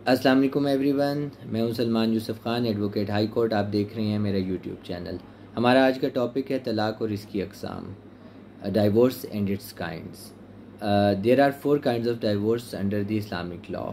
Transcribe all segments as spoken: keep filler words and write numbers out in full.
السلام علیکم every one, میں ہوں Salman Yusuf Khan, advocate high court. آپ دیکھ رہے ہیں میرا یوٹیوب چینل۔ ہمارا آج کا ٹاپک ہے طلاق اور اس کی اقسام، divorce and its kinds. There are four kinds of divorce under the Islamic law.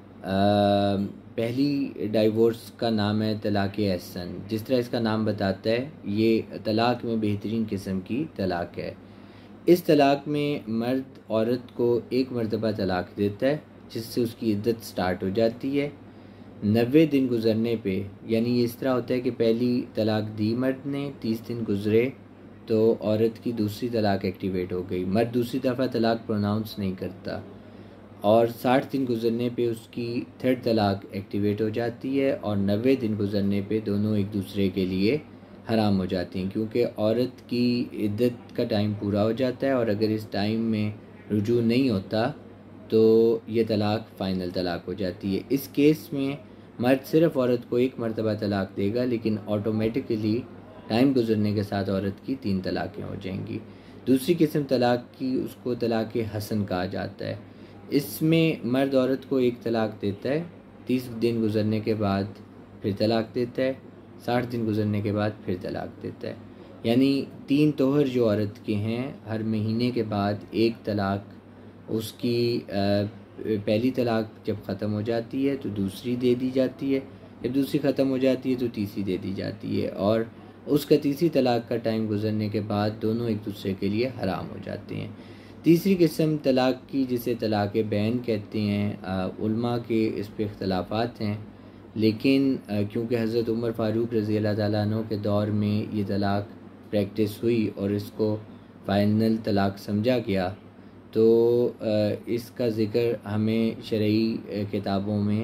پہلی ڈائیورس کا نام ہے طلاق احسن۔ جس طرح اس کا نام بتاتا ہے، یہ طلاق میں بہترین قسم کی طلاق ہے۔ اس طلاق میں مرد عورت کو ایک مرتبہ طلاق دیتا ہے، جس سے اس کی عدت سٹارٹ ہو جاتی ہے۔ نوے دن گزرنے پہ، یعنی یہ اس طرح ہوتا ہے کہ پہلی طلاق دی مرد نے، تیس دن گزرے تو عورت کی دوسری طلاق ایکٹیویٹ ہو گئی۔ مرد دوسری دفعہ طلاق پروناؤنس نہیں کرتا، اور ساٹھ دن گزرنے پہ اس کی تھرڈ طلاق ایکٹیویٹ ہو جاتی ہے، اور نوے دن گزرنے پہ دونوں ایک دوسرے کے لیے حرام ہو جاتی ہیں، کیونکہ عورت کی عدت کا ٹائم پورا ہو جاتا ہے، اور اگر اس ٹائم میں رجوع نہیں ہوتا تو یہ طلاق فائنل طلاق ہو جاتی ہے۔ اس کیس میں مرد صرف عورت کو ایک مرتبہ طلاق دے گا، لیکن آٹومیٹکلی ٹائم گزرنے کے ساتھ عورت کی تین طلاقیں ہو جائیں گی۔ دوسری قسم طلاق کی، اس کو طلاق حسن کہا جاتا ہے۔ اس میں مرد عورت کو ایک طلاق دیتا ہے، تیس دن گزرنے کے بعد پھر طلاق دیتا ہے، ساٹھ دن گزرنے کے بعد پھر طلاق دیتا ہے۔ یعنی تین طہر جو عورت کے ہیں، ہر مہینے کے بعد ایک طلاق، اس کی پہلی طلاق جب ختم ہو جاتی ہے تو دوسری دے دی جاتی ہے، جب دوسری ختم ہو جاتی ہے تو تیسری دے دی جاتی ہے، اور اس کا تیسری طلاق کا ٹائم گزرنے کے بعد دونوں ایک دوسرے کے لیے حرام ہو جاتے ہیں۔ تیسری قسم طلاق کی، جسے طلاق بین کہتے ہیں، علماء کے اس پہ اختلافات ہیں، لیکن کیونکہ حضرت عمر فاروق رضی اللہ تعالیٰ عنہ کے دور میں یہ طلاق پریکٹس ہوئی اور اس کو فائنل طلاق سمجھا گیا، تو اس کا ذکر ہمیں شرعی کتابوں میں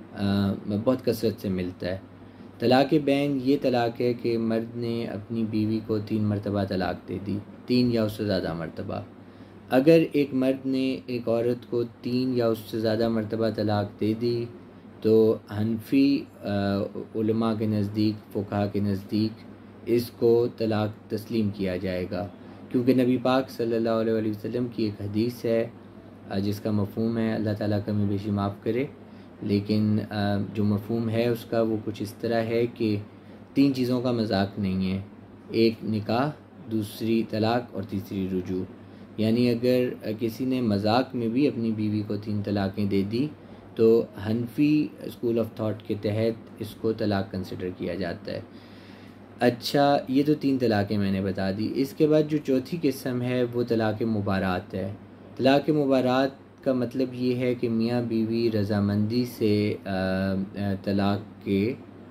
بہت کثرت سے ملتا ہے۔ طلاق بین یہ طلاق ہے کہ مرد نے اپنی بیوی کو تین مرتبہ طلاق دے دی، تین یا اس سے زیادہ مرتبہ۔ اگر ایک مرد نے ایک عورت کو تین یا اس سے زیادہ مرتبہ طلاق دے دی تو حنفی علماء کے نزدیک، فقہا کے نزدیک اس کو طلاق تسلیم کیا جائے گا، کیونکہ نبی پاک صلی اللہ علیہ وسلم کی ایک حدیث ہے جس کا مفہوم ہے، اللہ تعالیٰ کمی بیشی معاف کرے، لیکن جو مفہوم ہے اس کا وہ کچھ اس طرح ہے کہ تین چیزوں کا مذاق نہیں ہے، ایک نکاح، دوسری طلاق اور تیسری رجوع۔ یعنی اگر کسی نے مذاق میں بھی اپنی بیوی کو تین طلاقیں دے دی تو حنفی اسکول آف تھاٹ کے تحت اس کو طلاق کنسیڈر کیا جاتا ہے۔ اچھا، یہ تو تین طلاقیں میں نے بتا دی۔ اس کے بعد جو چوتھی قسم ہے وہ طلاق مبارات ہے۔ طلاق مبارات کا مطلب یہ ہے کہ میاں بیوی رضامندی سے طلاق کے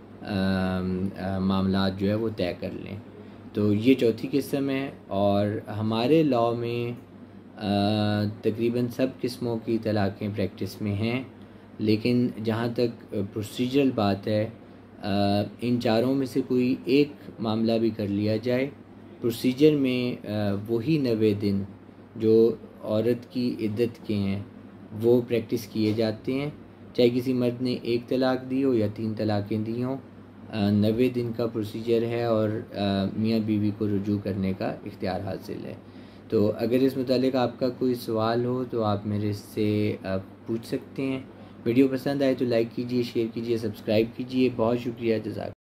معاملات جو ہے وہ طے کر لیں، تو یہ چوتھی قسم ہے۔ اور ہمارے لاء میں تقریباً سب قسموں کی طلاقیں پریکٹس میں ہیں، لیکن جہاں تک پروسیجرل بات ہے، ان چاروں میں سے کوئی ایک معاملہ بھی کر لیا جائے، پروسیجر میں وہی نوے دن جو عورت کی عدت کے ہیں وہ پریکٹس کیے جاتے ہیں، چاہے کسی مرد نے ایک طلاق دی ہو یا تین طلاقیں دی ہوں۔ نوے دن کا پروسیجر ہے، اور میاں بیوی کو رجوع کرنے کا اختیار حاصل ہے۔ تو اگر اس متعلق آپ کا کوئی سوال ہو تو آپ میرے سے پوچھ سکتے ہیں۔ ویڈیو پسند آئے تو لائک کیجیے، شیئر کیجیے، سبسکرائب کیجیے۔ بہت شکریہ، جزاک